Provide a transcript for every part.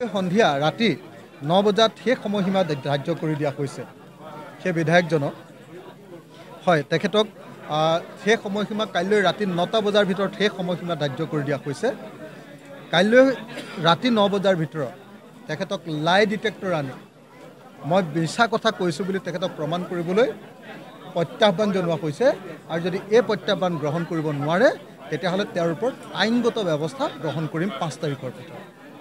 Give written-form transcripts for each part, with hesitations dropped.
সন্ধিয়া ৰাতি 9 বজাত সেই সময়সীমা ধাৰ্য কৰি দিয়া হৈছে সেই বিধায়কজনক হয় তেখেতক সেই সময়সীমা কাইলৈ ৰাতি 9টা বজাৰ ভিতৰত সেই সময়সীমা ধাৰ্য কৰি দিয়া হৈছে কাইলৈ ৰাতি 9 বজাৰ ভিতৰত তেখেতক লাই ডিটেক্টৰ আনি মই মিছা কথা কৈছোঁ বুলি তেখেতক প্ৰমাণ কৰিবলৈ প্ৰত্যাহ্বান জনোৱা হৈছে আৰু যদি এই প্ৰত্যাহ্বান গ্ৰহণ কৰিব নোৱাৰে তেতিয়াহ'লে তেওঁৰ ওপৰত আইনগত ব্যৱস্থা গ্ৰহণ কৰিম 5 তাৰিখৰ ভিতৰত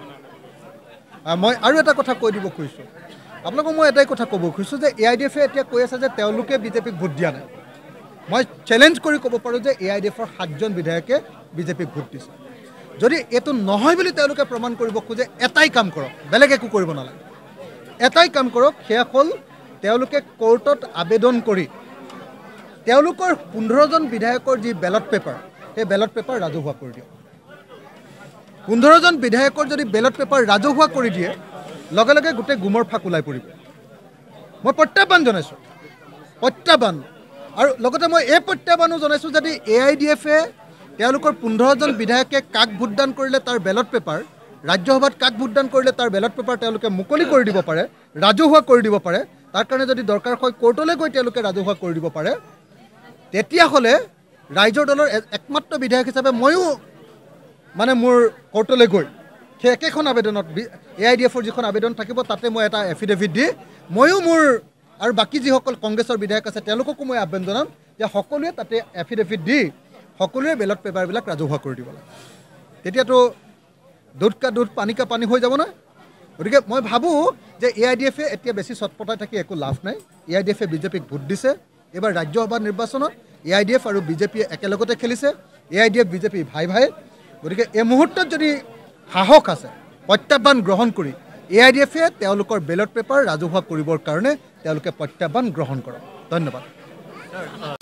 মই আৰু এটা কথা কৈ দিব খুজিছোঁ আপোনালোকক মই এটাই কথা ক'ব খুজিছোঁ যে AIDF এতিয়া কৈ আছে যে তেওঁলোকে বিজেপিক ভোট দিয়া নাই মই চ্যালেঞ্জ কৰি ক'ব পাৰোঁ যে AIDFৰ 7জন বিধায়কে বিজেপিক ভোট দিছে যদি এটো নহয় বুলি তেওঁলোকে প্ৰমাণ কৰিব খোজে এটাই কাম কৰক বেলেগ একো কৰিব নালাগে এটাই কাম কৰক সেয়া হ'ল তেওঁলোকে কোৰ্টত আবেদন কৰি তেওঁলোকৰ 15জন বিধায়কৰ যি বেলট পেপাৰ সেই বেলট পেপাৰ ৰাজহুৱা কৰি দিয়ক 15জন বিধায়কৰ যদি বেলট পেপাৰ ৰাজহুৱা কৰি দিয়ে লগে লগে গোটেই গুমৰ ফাক ওলাই পৰিব মই প্ৰত্যাহ্বান জনাইছোঁ প্ৰত্যাহ্বান আৰু লগতে মই এই প্ৰত্যাহ্বানো জনাইছোঁ যদি AIDF তেওঁলোকৰ 15জন বিধায়কে কাক ভোটদান কৰিলে তাৰ বেলট পেপাৰ ৰাজ্যসভাত কাক ভোটদান কৰিলে তাৰ বেলট পেপাৰ তেওঁলোকে মুকলি কৰি দিব পাৰে ৰাজহুৱা কৰি দিব পাৰে তাৰ কাৰণে যদি দৰকাৰ হয় কোৰ্টলৈ গৈ তেওঁলোকে ৰাজহুৱা কৰি দিব পাৰে তেতিয়াহ'লে ৰাইজৰ দলৰ একমাত্ৰ বিধায়ক হিচাপে ময়ো মানে মোৰ কোৰ্টলৈ গৈ সেই একেখন আবেদনত AIDFৰ যিখন আবেদন থাকিব তাতে মই এটা এফিডেভিট দি ময়ো মোৰ আৰু বাকি যিসকল কংগ্ৰেছৰ বিধায়ক আছে তেওঁলোককো মই আহ্বান জনাম যে সকলোৱে তাতে এফিডেভিট দি সকলোৱে বেলট পেপাৰবিলাক ৰাজহুৱা কৰি দিব লাগে তেতিয়াতো দুধ কা দুধ পানী কা পানী হৈ যাব না গতিকে মই ভাবোঁ যে AIDF এতিয়া বেছি চটপটাই থাকি একো লাভ নাই AIDF বিজেপিক ভোট দিছে এবাৰ ৰাজ্যসভা নিৰ্বাচনত AIDF আৰু বিজেপিয়ে একেলগতে খেলিছে AIDF বিজেপি ভাই ভাই গতিকে এই মুহূৰ্তত যদি সাহস আছে প্ৰত্যাহ্বান গ্ৰহণ কৰি AIDF তেওঁলোকৰ বেলট পেপাৰ ৰাজহুৱা কৰিবৰ কাৰণে তেওঁলোকে প্ৰত্যাহ্বান গ্ৰহণ কৰক ধন্যবাদ